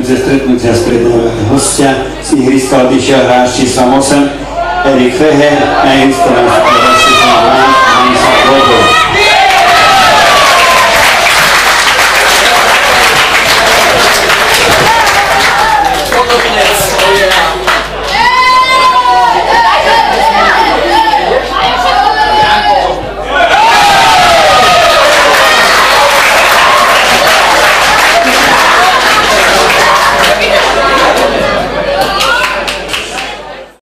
ze stretnutia stretnúť hostia. Z ihriska odišiel hráč číslom 8 Erik Feher, na ihrisko nás ďalší Vanessa Global.